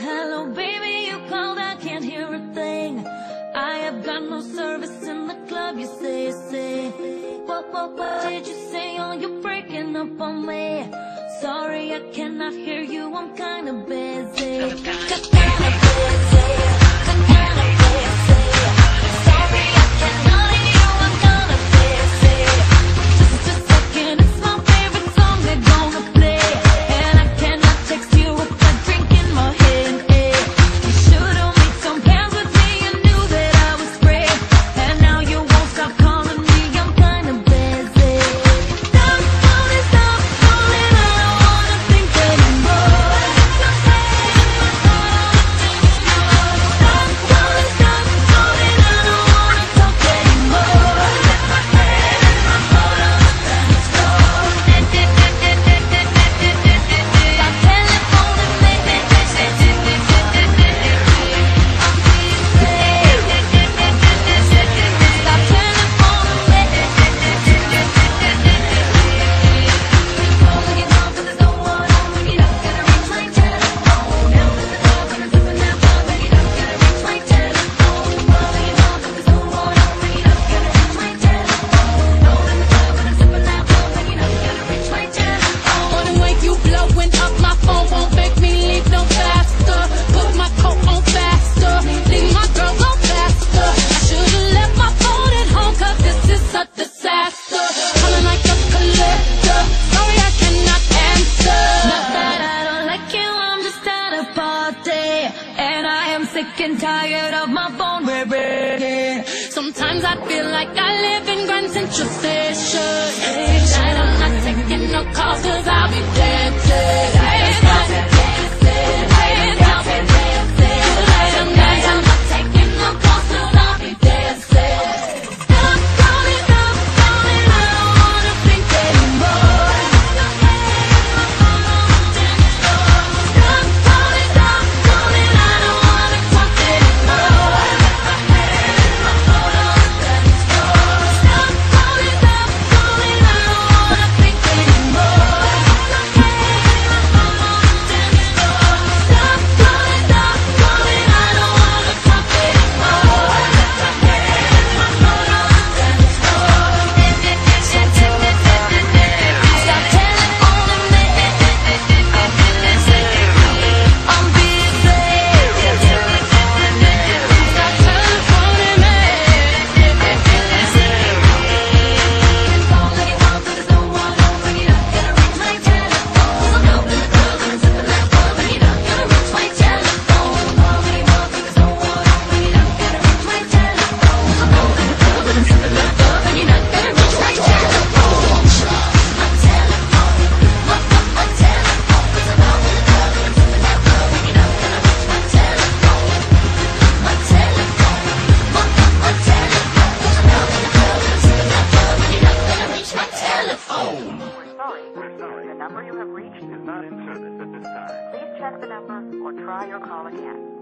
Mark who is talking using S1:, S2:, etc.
S1: hello, baby, you called, I can't hear a thing. I have got no service in the club, you say. What did you say? Oh, you're breaking up on me. Sorry, I cannot hear you, I'm kinda busy. Sick and tired of my phone ringing. Sometimes I feel like I live in Grand Central Station. Tonight I'm not taking no calls, cause I'll be dancing. Tonight I'm not taking no calls, cause I'll be dancing. Stop calling, I don't wanna think anymore. Stop calling, I don't wanna talk anymore. Stop calling, I don't wanna think anymore. Stop calling, I don't wanna talk anymore. Stop telephoning me. I'm busy. Stop telephoning me. Call anyone, but there's no one home. Bring it up, gotta reach my telephone. I'm out in the club and sipping that bub. Bring it up, gotta reach my telephone. Call anyone, but there's no one home. Bring it up, gotta reach my telephone. I'm out in the club and sipping that bub. Bring it up, gotta reach my telephone. My telephone, my telephone. 'Cause I'm out in the club and sipping that bub. Bring it up, gotta reach my telephone. My telephone, my telephone. 'Cause I'm out in the club and sipping that bub. Bring it up, gotta reach my telephone.
S2: We're sorry. The number you have reached is not in service at this time. Please check the number or try your call again.